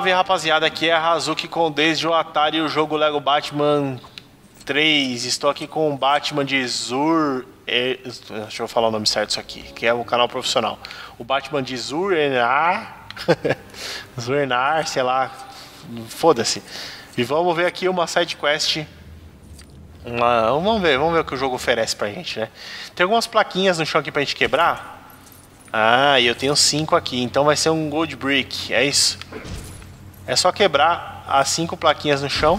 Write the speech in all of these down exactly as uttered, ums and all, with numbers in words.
Salve rapaziada, aqui é a Hazuki com desde o Atari o jogo Lego Batman três. Estou aqui com o Batman de Zur... É... Deixa eu falar o nome certo disso aqui, que é um canal profissional. O Batman de Zur-Enar... Zur-Enar, sei lá, foda-se. E vamos ver aqui uma side quest. Uma... Vamos ver, vamos ver o que o jogo oferece pra gente, né? Tem algumas plaquinhas no chão aqui pra gente quebrar. Ah, e eu tenho cinco aqui, então vai ser um Gold Brick, é isso? É só quebrar as cinco plaquinhas no chão.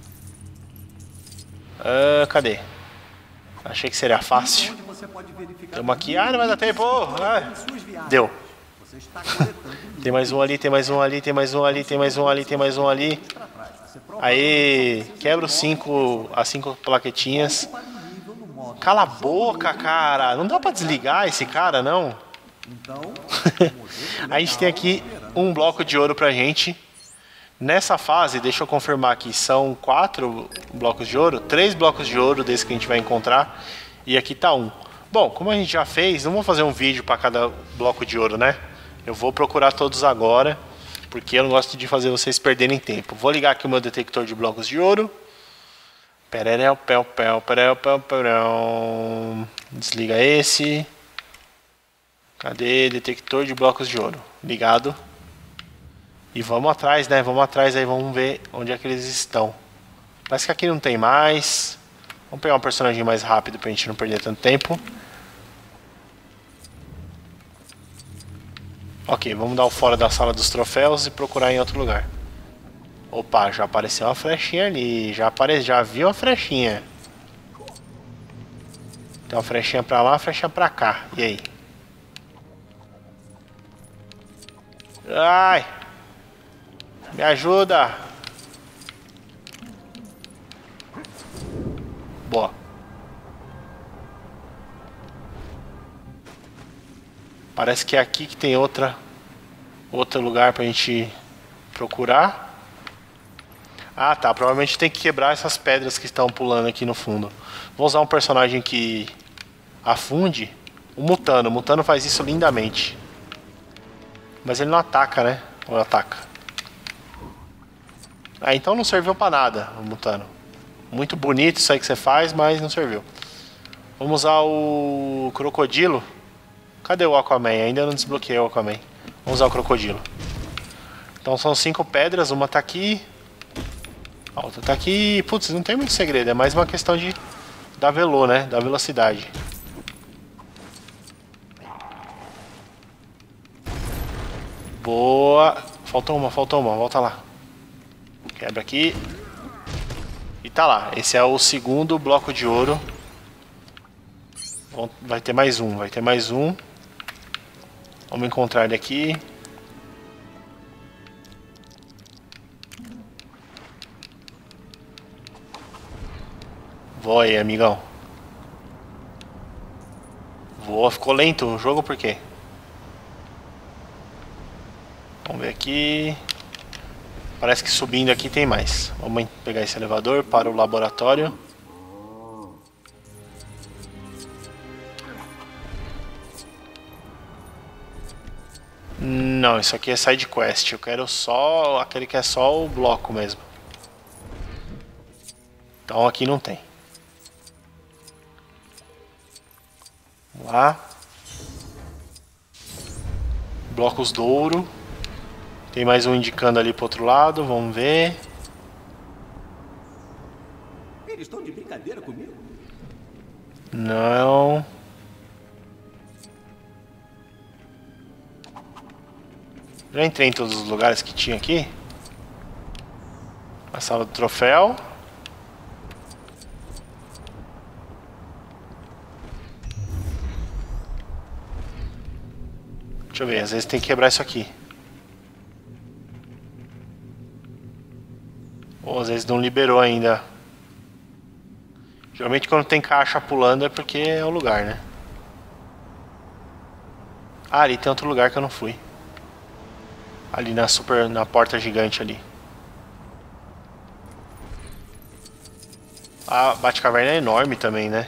Ah, cadê? Achei que seria fácil. Tamo aqui. Ah, não vai dar tempo. Ah, deu. Tem mais um ali, tem mais um ali, tem mais um ali, tem mais um ali, tem mais um ali. Aí, quebra os cinco, as cinco plaquetinhas. Cala a boca, cara. Não dá pra desligar esse cara, não. A gente tem aqui um bloco de ouro pra gente. Nessa fase, deixa eu confirmar aqui, são quatro blocos de ouro, três blocos de ouro desse que a gente vai encontrar, e aqui tá um. Bom, como a gente já fez, não vou fazer um vídeo para cada bloco de ouro, né? Eu vou procurar todos agora, porque eu não gosto de fazer vocês perderem tempo. Vou ligar aqui o meu detector de blocos de ouro. Pererel, pel, pel, perel, pel, perel. Desliga esse. Cadê? Detector de blocos de ouro. Ligado. E vamos atrás, né? Vamos atrás aí, vamos ver onde é que eles estão. Parece que aqui não tem mais. Vamos pegar um personagem mais rápido pra gente não perder tanto tempo. Ok, vamos dar o fora da sala dos troféus e procurar em outro lugar. Opa, já apareceu uma flechinha ali. Já, apare... já viu a flechinha. Tem uma flechinha pra lá, uma flechinha pra cá. E aí? Ai! Me ajuda! Boa. Parece que é aqui que tem outra outro lugar pra gente procurar. Ah, tá. Provavelmente tem que quebrar essas pedras que estão pulando aqui no fundo. Vou usar um personagem que afunde. O Mutano. O Mutano faz isso lindamente. Mas ele não ataca, né? Ou ataca? Ah, então não serviu pra nada, o Mutano. Muito bonito isso aí que você faz, mas não serviu. Vamos usar o Crocodilo. Cadê o Aquaman? Ainda não desbloqueei o Aquaman. Vamos usar o Crocodilo. Então são cinco pedras, uma tá aqui. A outra tá aqui. Putz, não tem muito segredo, é mais uma questão de da velo, né? Da velocidade. Boa. Faltou uma, faltou uma, volta lá. Quebra aqui. E tá lá. Esse é o segundo bloco de ouro. Vai ter mais um. Vai ter mais um. Vamos encontrar ele aqui. Voa aí, amigão. Voa. Ficou lento o jogo por quê? Vamos ver aqui. Parece que subindo aqui tem mais. Vamos pegar esse elevador para o laboratório. Não, isso aqui é side quest. Eu quero só aquele que é só o bloco mesmo. Então aqui não tem. Vamos lá. Blocos do ouro. Tem mais um indicando ali pro outro lado, vamos ver. Eles estão de brincadeira comigo? Não. Já entrei em todos os lugares que tinha aqui. A sala do troféu. Deixa eu ver, às vezes tem que quebrar isso aqui. Ou às vezes não liberou ainda. Geralmente quando tem caixa pulando é porque é o lugar, né? Ah, ali tem outro lugar que eu não fui. Ali na super, na porta gigante ali. A Batcaverna é enorme também, né?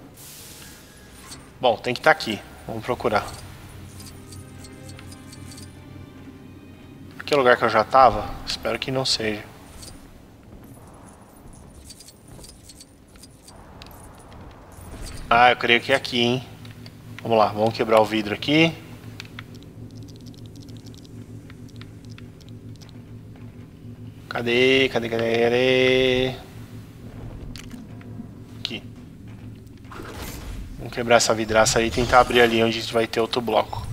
Bom, tem que estar aqui. Vamos procurar. Que lugar que eu já tava? Espero que não seja. Ah, eu creio que é aqui, hein? Vamos lá, vamos quebrar o vidro aqui. Cadê? Cadê? Cadê? Cadê? Aqui. Vamos quebrar essa vidraça aí e tentar abrir ali onde a gente vai ter outro bloco.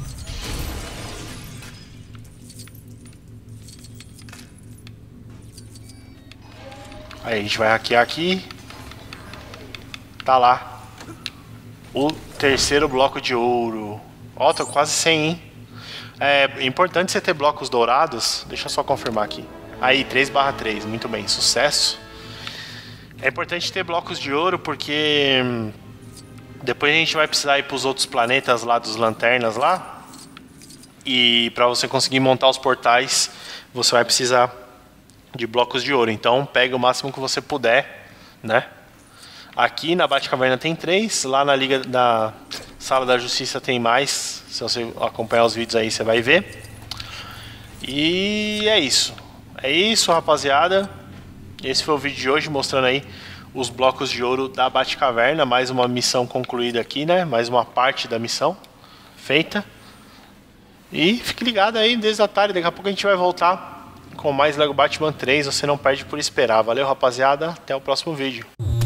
Aí a gente vai hackear aqui. Tá lá. O terceiro bloco de ouro. Ó, tô quase cem, hein? É importante você ter blocos dourados. Deixa eu só confirmar aqui. Aí, três barra três. Muito bem, sucesso. É importante ter blocos de ouro porque depois a gente vai precisar ir para os outros planetas lá dos lanternas lá. E para você conseguir montar os portais, você vai precisar de blocos de ouro. Então, pega o máximo que você puder, né? Aqui na Batcaverna tem três, lá na Liga da Sala da Justiça tem mais. Se você acompanhar os vídeos aí, você vai ver. E é isso. É isso, rapaziada. Esse foi o vídeo de hoje, mostrando aí os blocos de ouro da Batcaverna. Mais uma missão concluída aqui, né? Mais uma parte da missão feita. E fique ligado aí desde a tarde. Daqui a pouco a gente vai voltar com mais Lego Batman três. Você não perde por esperar. Valeu, rapaziada. Até o próximo vídeo.